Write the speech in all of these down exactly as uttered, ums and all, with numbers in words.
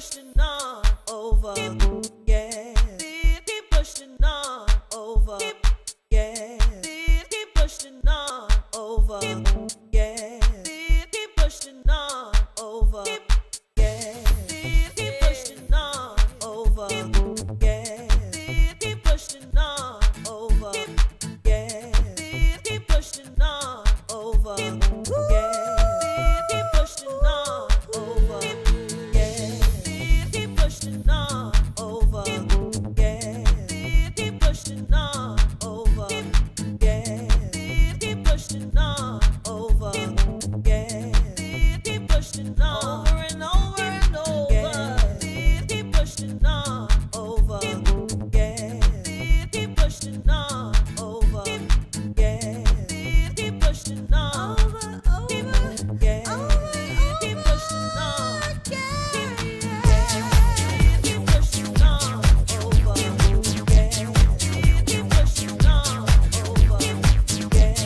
pushing on over. Keep, yeah. Keep, keep pushing on over. Keep, yeah. Keep, keep pushing on over. Keep, yeah. Keep, keep pushing on over. Keep, yeah. Keep, keep pushing on over. Keep, yeah. Keep, keep pushing on over. Keep, yeah. Keep, keep pushing on over. Keep, yeah. Keep pushing on over. Yeah. Keep pushing on over. Yeah. Keep pushing on over. Yeah. Keep pushing on over. Yeah. Keep pushing on over and over and over. Keep pushing on over. Yeah. Keep pushing on over. Yeah. Keep pushing on over, over. Yeah. Keep pushing on. Yeah. Keep pushing on over. Yeah. Keep pushing on over. Yeah.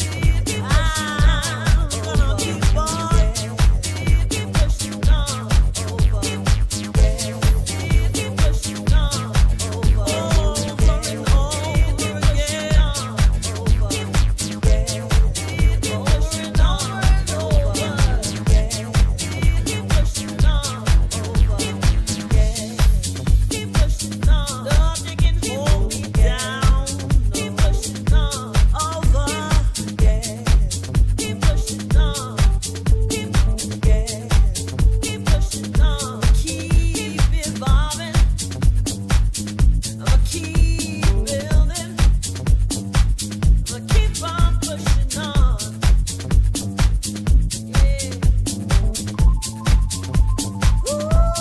I'm gonna keep on. Keep pushing on over. Yeah. Keep pushing on over. Over and over again. Over. Yeah. Over and over and over. Yeah. Keep pushing on over. Yeah. Keep pushing on. Nothing can hold me down. Keep pushing on over. Yeah. Keep pushing on. Keep, yeah. Keep pushing on. Keep evolving. I'ma keep building. I'ma keep on pushing on. Yeah. Woo.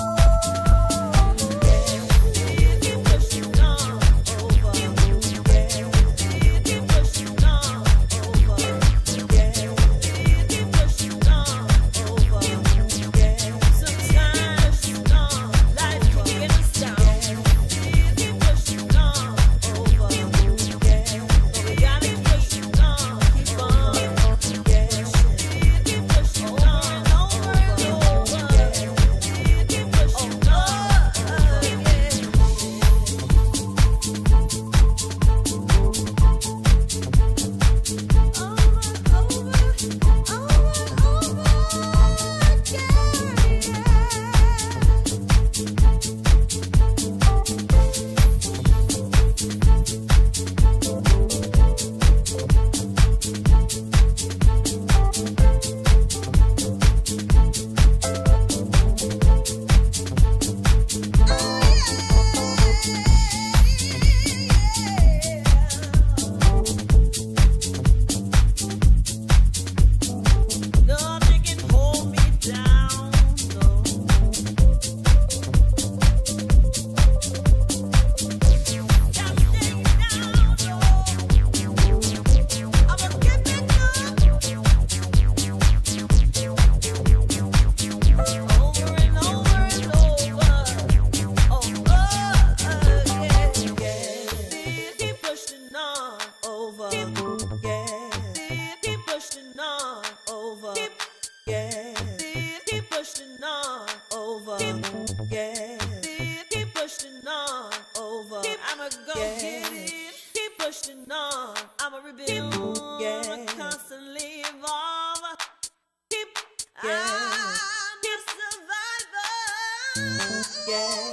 Yeah. Keep pushing on over. Yeah. Keep pushing on over. Yeah. Keep pushing on over. Yeah. Sometimes life can get us down. Keep pushing on over. Yeah. But we gotta keep on, keep on. Yeah. Keep pushing on and over and over. Keep pushing on. Nothing can hold me down, no. Can't stay down, no. I'ma keep it up. Over and over and over. Over, yeah, yeah. Keep pushing on over. Yeah. Keep pushing on over. Yeah. Keep pushing on over. Yeah. Keep pushing on over. I'ma go get it. Keep pushing on. I'ma rebuild. I'ma constantly evolve. Keep. I'm a survivor. Yeah.